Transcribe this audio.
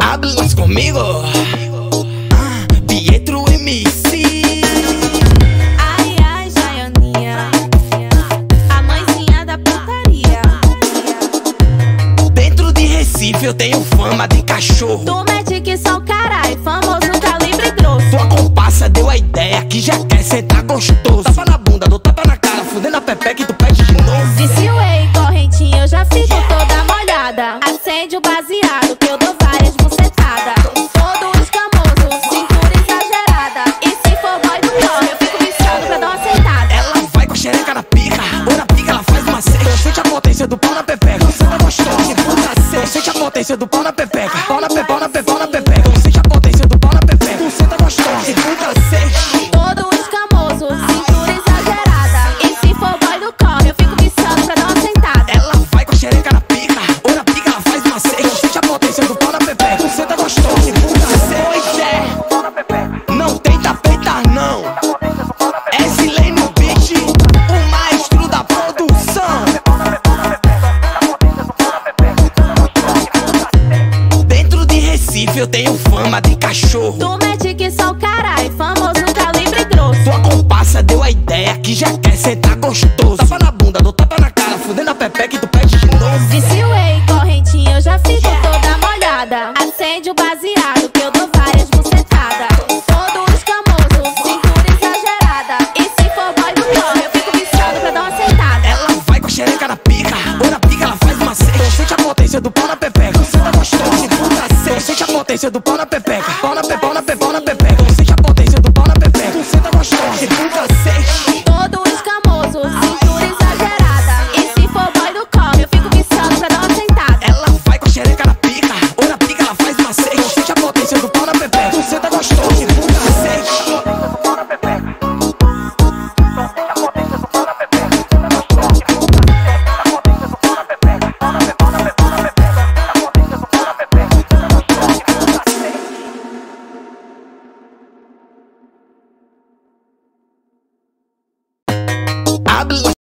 Hablas conmigo, Pietro MC. Ai, ai, Jaioninha, a mãezinha da putaria. Dentro de Recife eu tenho fama de cachorro. Tu mete que só carai, famoso calibre grosso. Tua comparsa deu a ideia que já quer sentar gostoso. Tapa na bunda, dou tapa na cara, fudendo a pepeca e tu pede de novo. Disse whey, correntinha, eu já fico toda molhada. Acende o baseado que eu dou várias bucetadas. Todo escamoso, cintura exagerada. E se for boy do corre, eu fico viciado pra dar uma sentada. Ela vai com a xereca na pica, ou na pica ela faz uma seca. Sente a potência do pau na pepeca, você tá gostoso, puta seca. Sente a potência do pau na pepeca, pau na pepeca, pau na pepeca, pau na pepeca. Sente a potência do pau na pepeca, você tá gostoso, puta seca. Todo escamoso, cintura exagerada. E se for boy do corre, eu fico viciado pra dar uma sentada. Ela vai com a xereca na pica, ou na pica ela faz uma seca. Sente a potência do pau na pepeca, você tá gostoso, puta seca. Pois é, não tenta peitar não. É Zilei no beat, o maestro da produção. Dentro de Recife eu tenho fama de cachorro. Tu mete que só carai, famoso calibre grosso. Tua comparsa deu a ideia que já quer sentar gostoso. Tapa na bunda, dou tapa na cara, fudendo a pepeca e tu pede de novo. Disse whey, correntinha, eu já fico toda molhada. Acende o baseado que eu dou várias bucetadas. Todo escamoso, cintura exagerada. E se for boy do corre, eu fico viciado pra dar uma sentada. Ela vai com a xereca na pica, ou na pica ela faz uma seca. Sente a potência do pau na pepeca, você tá gostoso, puta seca. Sente a potência do pau na pepeca, pau na pepeca, pau na pepeca, pau na pepeca. Sente a potência do pau na pepeca, você tá gostoso, puta seca. Todo escamoso, cintura exagerada. E se for boy do corre, eu fico viciado pra dar uma sentada. Ela vai com a xereca na pica, ou na pica ela faz uma seca. Sente a potência do pau na pepeca, você tá gostoso, puta seca. Habla